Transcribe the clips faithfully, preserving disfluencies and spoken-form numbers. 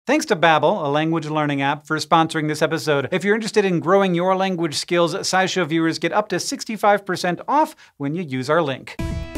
Thanks to Babbel, a language learning app, for sponsoring this episode. If you're interested in growing your language skills, SciShow viewers get up to sixty-five percent off when you use our link.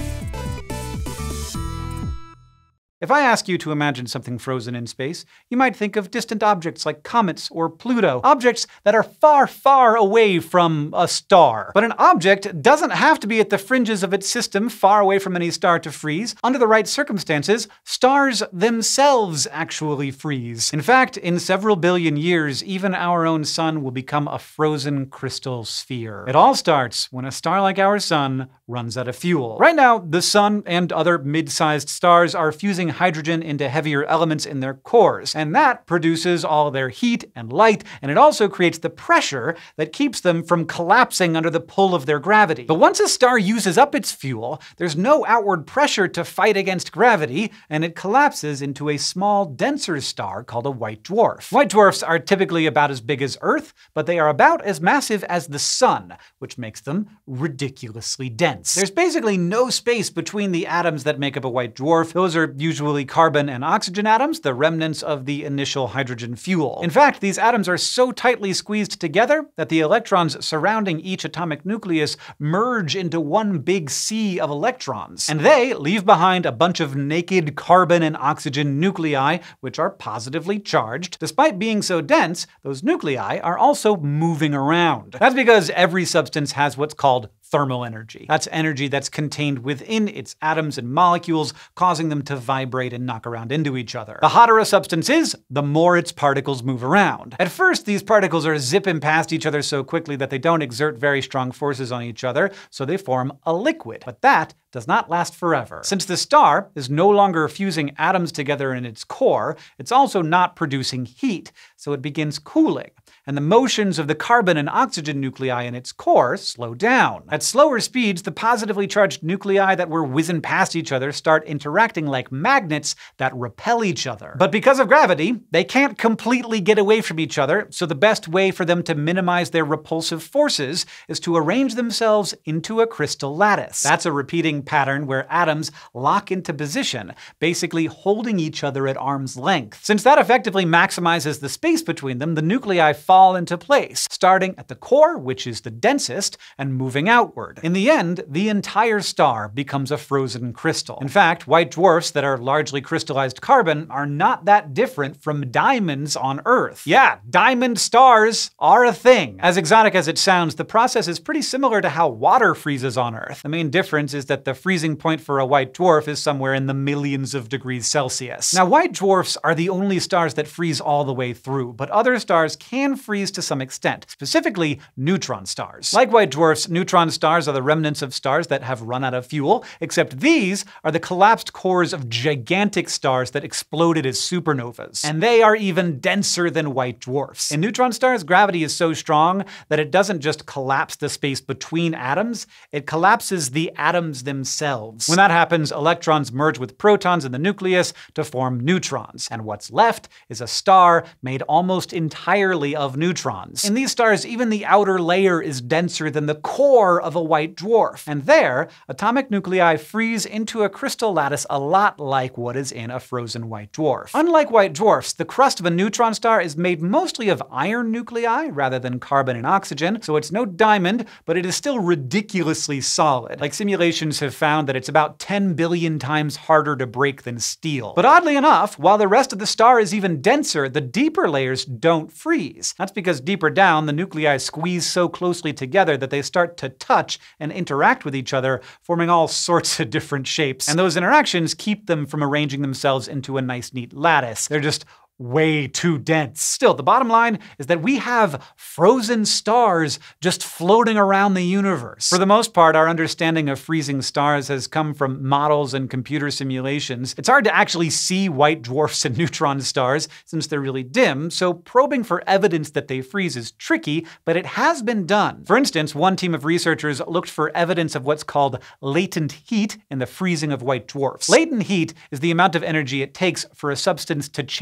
If I ask you to imagine something frozen in space, you might think of distant objects like comets or Pluto, objects that are far, far away from a star. But an object doesn't have to be at the fringes of its system, far away from any star to freeze. Under the right circumstances, stars themselves actually freeze. In fact, in several billion years, even our own sun will become a frozen crystal sphere. It all starts when a star like our sun runs out of fuel. Right now, the sun and other mid-sized stars are fusing hydrogen into heavier elements in their cores, and that produces all their heat and light, and it also creates the pressure that keeps them from collapsing under the pull of their gravity. But once a star uses up its fuel, there's no outward pressure to fight against gravity, and it collapses into a small, denser star called a white dwarf. White dwarfs are typically about as big as Earth, but they are about as massive as the sun, which makes them ridiculously dense. There's basically no space between the atoms that make up a white dwarf. Those are usually carbon and oxygen atoms, the remnants of the initial hydrogen fuel. In fact, these atoms are so tightly squeezed together that the electrons surrounding each atomic nucleus merge into one big sea of electrons. And they leave behind a bunch of naked carbon and oxygen nuclei, which are positively charged. Despite being so dense, those nuclei are also moving around. That's because every substance has what's called thermal energy. That's energy that's contained within its atoms and molecules, causing them to vibrate and knock around into each other. The hotter a substance is, the more its particles move around. At first, these particles are zipping past each other so quickly that they don't exert very strong forces on each other, so they form a liquid. But that does not last forever. Since the star is no longer fusing atoms together in its core, it's also not producing heat, so it begins cooling. And the motions of the carbon and oxygen nuclei in its core slow down. At slower speeds, the positively charged nuclei that were whizzing past each other start interacting like magnets that repel each other. But because of gravity, they can't completely get away from each other, so the best way for them to minimize their repulsive forces is to arrange themselves into a crystal lattice. That's a repeating pattern where atoms lock into position, basically holding each other at arm's length. Since that effectively maximizes the space between them, the nuclei fall into place, starting at the core, which is the densest, and moving outward. In the end, the entire star becomes a frozen crystal. In fact, white dwarfs that are largely crystallized carbon are not that different from diamonds on Earth. Yeah, diamond stars are a thing. As exotic as it sounds, the process is pretty similar to how water freezes on Earth. The main difference is that the freezing point for a white dwarf is somewhere in the millions of degrees Celsius. Now, white dwarfs are the only stars that freeze all the way through, but other stars can freeze to some extent, specifically neutron stars. Like white dwarfs, neutron stars are the remnants of stars that have run out of fuel, except these are the collapsed cores of gigantic stars that exploded as supernovas. And they are even denser than white dwarfs. In neutron stars, gravity is so strong that it doesn't just collapse the space between atoms, it collapses the atoms themselves. When that happens, electrons merge with protons in the nucleus to form neutrons, and what's left is a star made almost entirely of neutrons. In these stars, even the outer layer is denser than the core of a white dwarf. And there, atomic nuclei freeze into a crystal lattice a lot like what is in a frozen white dwarf. Unlike white dwarfs, the crust of a neutron star is made mostly of iron nuclei rather than carbon and oxygen, so it's no diamond, but it is still ridiculously solid. Like, simulations have found that it's about ten billion times harder to break than steel. But oddly enough, while the rest of the star is even denser, the deeper layers don't freeze. That's because deeper down, the nuclei squeeze so closely together that they start to touch and interact with each other, forming all sorts of different shapes. And those interactions keep them from arranging themselves into a nice, neat lattice. They're just way too dense. Still, the bottom line is that we have frozen stars just floating around the universe. For the most part, our understanding of freezing stars has come from models and computer simulations. It's hard to actually see white dwarfs and neutron stars since they're really dim, so probing for evidence that they freeze is tricky, but it has been done. For instance, one team of researchers looked for evidence of what's called latent heat in the freezing of white dwarfs. Latent heat is the amount of energy it takes for a substance to change phase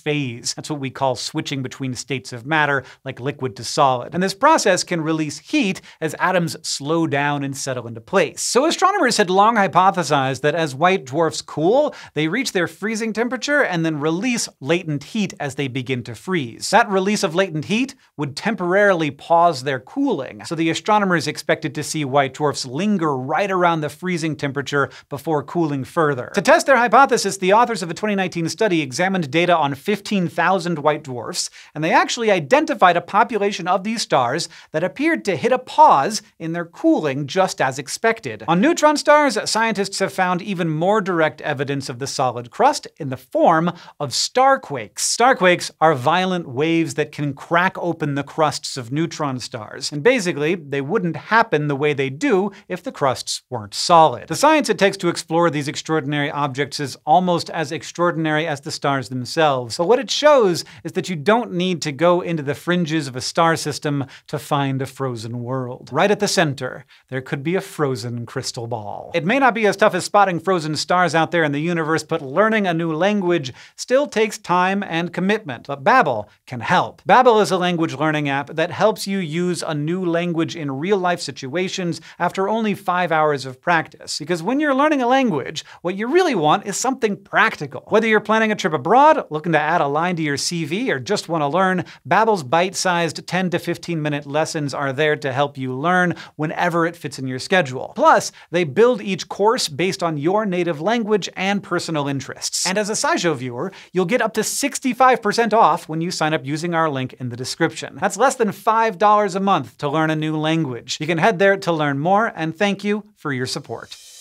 phase. That's what we call switching between states of matter, like liquid to solid. And this process can release heat as atoms slow down and settle into place. So astronomers had long hypothesized that as white dwarfs cool, they reach their freezing temperature and then release latent heat as they begin to freeze. That release of latent heat would temporarily pause their cooling, so the astronomers expected to see white dwarfs linger right around the freezing temperature before cooling further. To test their hypothesis, the authors of a twenty nineteen study examined data on fifteen thousand white dwarfs, and they actually identified a population of these stars that appeared to hit a pause in their cooling just as expected. On neutron stars, scientists have found even more direct evidence of the solid crust in the form of starquakes. Starquakes are violent waves that can crack open the crusts of neutron stars, and basically, they wouldn't happen the way they do if the crusts weren't solid. The science it takes to explore these extraordinary objects is almost as extraordinary as the stars themselves, but what it shows is that you don't need to go into the fringes of a star system to find a frozen world. Right at the center, there could be a frozen crystal ball. It may not be as tough as spotting frozen stars out there in the universe, but learning a new language still takes time and commitment. But Babbel can help. Babbel is a language learning app that helps you use a new language in real-life situations after only five hours of practice. Because when you're learning a language, what you really want is something practical. Whether you're planning a trip abroad, looking to add a line to your C V, or just want to learn, Babbel's bite-sized ten to fifteen minute lessons are there to help you learn whenever it fits in your schedule. Plus, they build each course based on your native language and personal interests. And as a SciShow viewer, you'll get up to sixty-five percent off when you sign up using our link in the description. That's less than five dollars a month to learn a new language. You can head there to learn more, and thank you for your support.